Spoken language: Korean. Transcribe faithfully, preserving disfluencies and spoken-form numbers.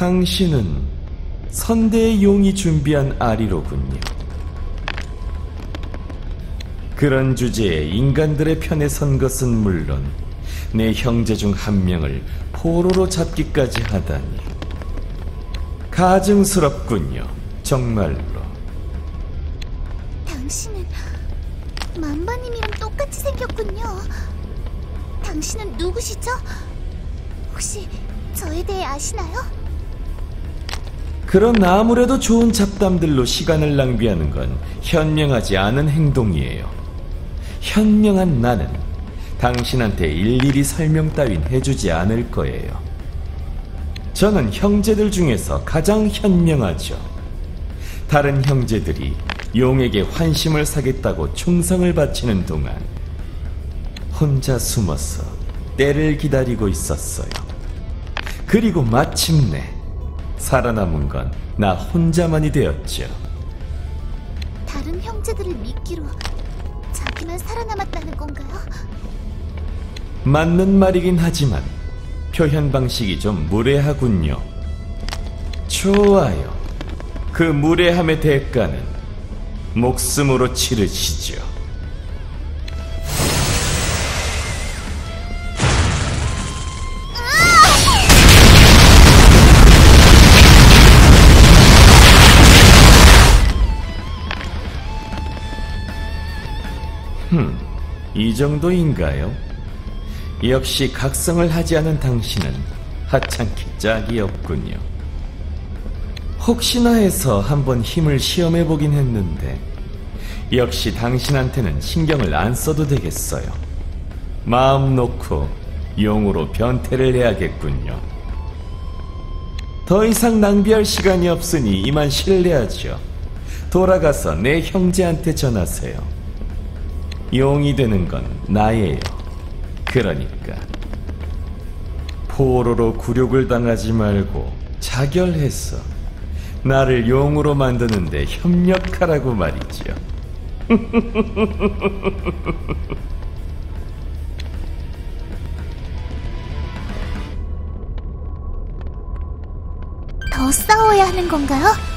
당신은 선대의 용이 준비한 아리로군요. 그런 주제에 인간들의 편에 선 것은 물론 내 형제 중 한 명을 포로로 잡기까지 하다니 가증스럽군요, 정말로. 당신은 만바님이랑 똑같이 생겼군요. 당신은 누구시죠? 혹시 저에 대해 아시나요? 그런 아무래도 좋은 잡담들로 시간을 낭비하는 건 현명하지 않은 행동이에요. 현명한 나는 당신한테 일일이 설명 따윈 해주지 않을 거예요. 저는 형제들 중에서 가장 현명하죠. 다른 형제들이 용에게 환심을 사겠다고 충성을 바치는 동안 혼자 숨어서 때를 기다리고 있었어요. 그리고 마침내 살아남은 건 나 혼자만이 되었죠. 다른 형제들을 미끼로 자기만 살아남았다는 건가요? 맞는 말이긴 하지만 표현 방식이 좀 무례하군요. 좋아요. 그 무례함의 대가는 목숨으로 치르시죠. 흠, 이 정도인가요? 역시 각성을 하지 않은 당신은 하찮기 짝이 없군요. 혹시나 해서 한번 힘을 시험해보긴 했는데 역시 당신한테는 신경을 안 써도 되겠어요. 마음 놓고 용으로 변태를 해야겠군요. 더 이상 낭비할 시간이 없으니 이만 실례하죠. 돌아가서 내 형제한테 전하세요. 용이 되는 건 나예요. 그러니까 포로로 굴욕을 당하지 말고 자결해서 나를 용으로 만드는데 협력하라고 말이죠. 더 싸워야 하는 건가요?